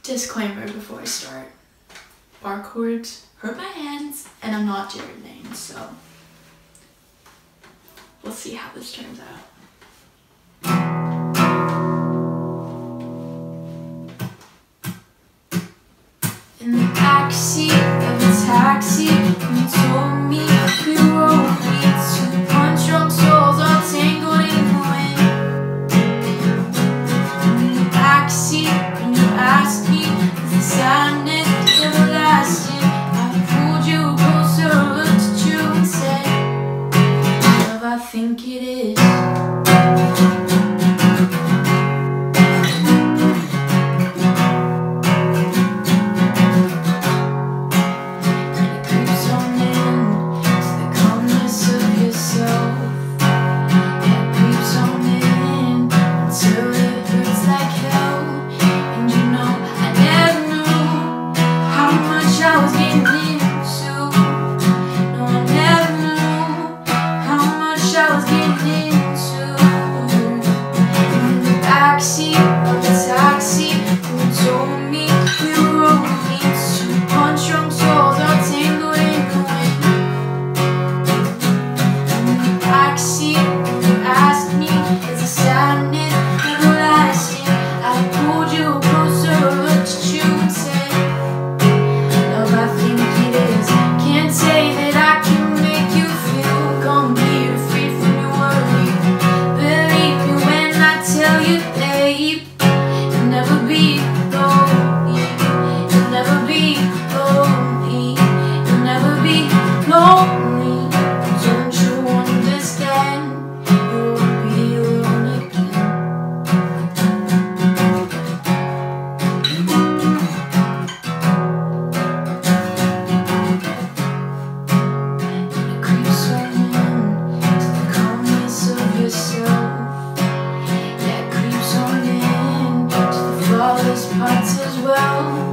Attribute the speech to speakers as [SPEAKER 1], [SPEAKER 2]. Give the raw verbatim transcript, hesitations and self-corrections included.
[SPEAKER 1] Disclaimer before I start. Bar chords hurt my hands, and I'm not Jared Lane, so we'll see how this turns out. In the backseat of a taxi, you told me we were only two punch-drunk souls all tangled in the wind. In the backseat, when you asked me if the sadness everlasting, I pulled you closer, looked at you and said, love, I think it is. Parts as well.